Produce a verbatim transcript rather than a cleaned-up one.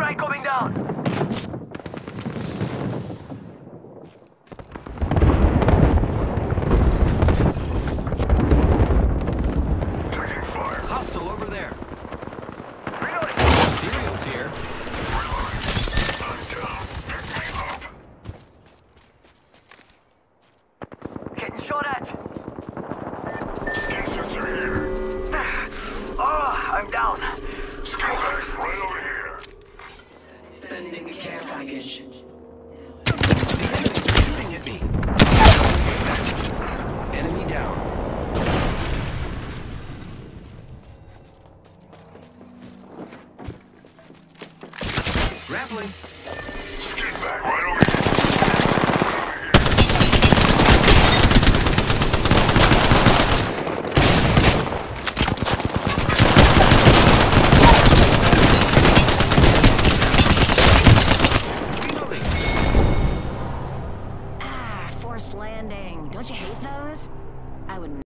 Guy coming down. Taking fire. Hostile over there. Reloading. Serial's here. I'm down. Pick me up. Getting shot at. Skin sensor here. Oh, I'm down. Skill pack right over here. Sending a care package. The enemy's shooting at me. Enemy down. Grappling. Skin pack right over here. Reloading. Ah, forced landing. Don't you hate those? I would